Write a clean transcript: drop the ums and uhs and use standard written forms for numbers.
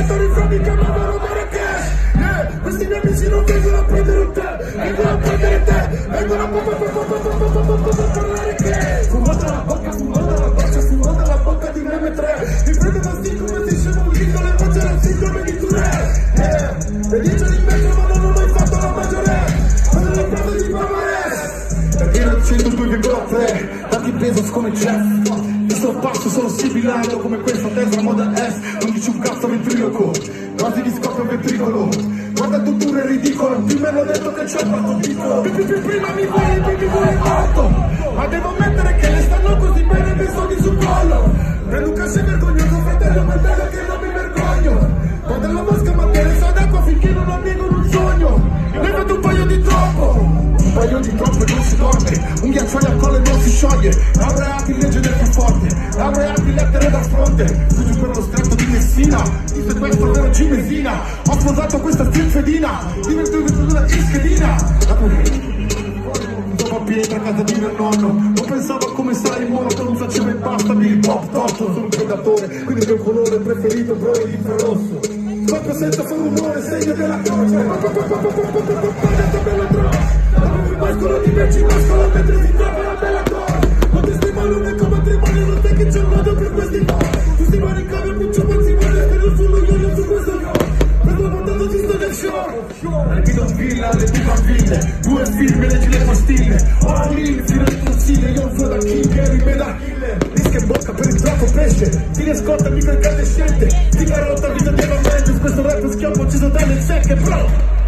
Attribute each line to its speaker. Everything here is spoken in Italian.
Speaker 1: fatto rifrani che amava rubare cash. Questi miei amici non vengono a prendere te, vengono a prendere te, vengono a parlare che fumata la bocca, fumata la bocca di un M3. Mi prende da sti come se scemo un lindo, le facce la sindrome di Tourette. E dice di metro ma non ho mai fatto la maggiore, sono la prova di Bavarese. Perché non 102,3, tanti pesos come Jeff. Sto passo sono sibilato come questa Tesla Model S. Non dici un cazzo ventriloco, quasi mi scoppia un ventricolo. Guarda tu pure è ridicolo, prima mi hanno detto che c'è fatto piccolo. Prima mi vuoi morto, ma devo mettere che le stanno così bene che soldi sul collo. Prendo un cash vergognoso, fratello, ma bello che non mi vergogno. Guarda la mosca ma te ne sa d'acqua finché non avvengono un sogno. Ne vedo un paio di troppo, un paio di troppo e non si dorme. Un ghiacciaio al collo e non si scioglie. Laureati in legge del più forte, laureati in lettere da fronte. Fuggi per lo stretto di Messina, di sequestro vero Cimesina. Ho sposato questa stilfedina, divento una ischedina. Dopo a pietra a casa di mio nonno, non pensavo a come stare in moto, non faceva e basta, il pop top. Sono un predatore, quindi il mio colore preferito bro è l'infrarosso. Scoppio senza fare rumore, segno della croce. Mascolo di me, ci mascolo mentre si trova la bella tua. Non ti stima l'uno come matrimonio, non sai che c'è un modo per questi no. Tu si va in cambio, muccio per si vuole, spero sullo io su questo io. Per la montata di sto del show. Alpino in villa, le tue bambine, due film, leggi le pastille. Ora lì, fino al consiglio, io sono da king, eri me da killer. Disca in bocca per il troppo pesce, ti riscotta mica incandescente. Ti carotta, vita di avamento, questo rap schioppo ucciso dalle secche, bro.